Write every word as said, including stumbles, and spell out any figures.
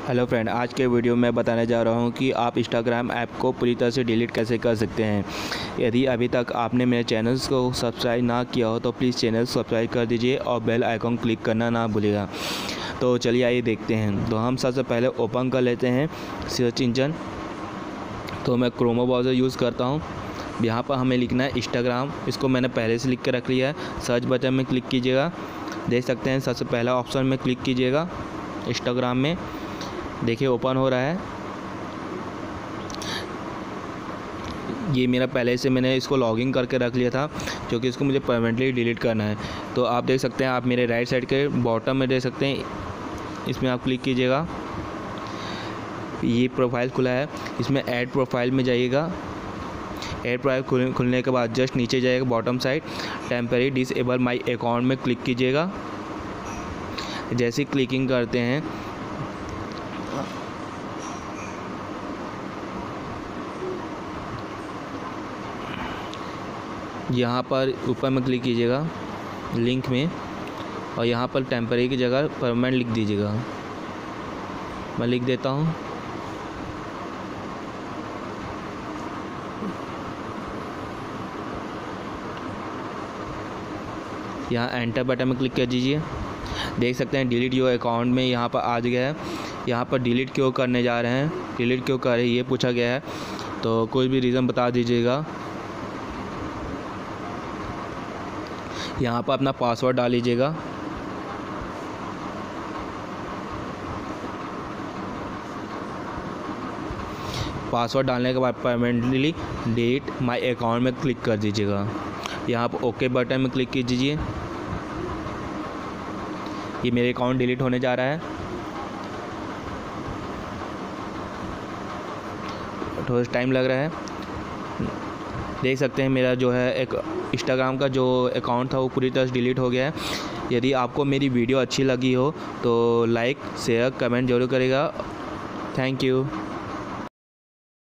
Hello friend, आज के video में बताने जा रहा हूं कि आप इंस्टाग्राम ऐप को पूरी तरह से डिलीट कैसे कर सकते हैं। यदि अभी तक आपने मेरे चैनल्स को सब्सक्राइब ना किया हो तो प्लीज़ चैनल सब्सक्राइब कर दीजिए और बेल आइकॉन क्लिक करना ना भूलिएगा। तो चलिए आइए देखते हैं। तो हम सबसे पहले ओपन कर लेते हैं सर्च इंजन। तो मैं क्रोमो ब्राउज़र यूज़ करता हूँ। यहाँ पर हमें लिखना है इंस्टाग्राम। इसको मैंने पहले से लिख के रख लिया है। सर्च बटन में क्लिक कीजिएगा, देख सकते हैं सबसे पहला ऑप्शन में क्लिक कीजिएगा इंस्टाग्राम में। देखिए ओपन हो रहा है। ये मेरा पहले से मैंने इसको लॉगिन करके रख लिया था क्योंकि इसको मुझे परमानेंटली डिलीट करना है। तो आप देख सकते हैं, आप मेरे राइट साइड के बॉटम में देख सकते हैं, इसमें आप क्लिक कीजिएगा। ये प्रोफाइल खुला है, इसमें ऐड प्रोफाइल में जाइएगा। ऐड प्रोफाइल खुलने के बाद जस्ट नीचे जाइएगा bottom side, temporary disable my account में क्लिक कीजिएगा। जैसे क्लिकिंग करते हैं यहाँ पर ऊपर में क्लिक कीजिएगा लिंक में, और यहाँ पर टेम्परेरी की जगह परमानेंट लिख दीजिएगा। मैं लिख देता हूँ। यहाँ एंटर बटन में क्लिक कर दीजिए। देख सकते हैं डिलीट योर अकाउंट में यहाँ पर आ गया है। यहाँ पर डिलीट क्यों करने जा रहे हैं, डिलीट क्यों कर रहे हैं ये पूछा गया है। तो कोई भी रीज़न बता दीजिएगा। यहाँ पर अपना पासवर्ड डाल लीजिएगा। पासवर्ड डालने के बाद परमानेंटली डिलीट माय अकाउंट में क्लिक कर दीजिएगा। यहाँ पर ओके बटन में क्लिक कीजिए। ये मेरे अकाउंट डिलीट होने जा रहा है। थोड़ा टाइम लग रहा है। देख सकते हैं मेरा जो है एक इंस्टाग्राम का जो अकाउंट था वो पूरी तरह से डिलीट हो गया है। यदि आपको मेरी वीडियो अच्छी लगी हो तो लाइक शेयर कमेंट जरूर करेगा। Thank you.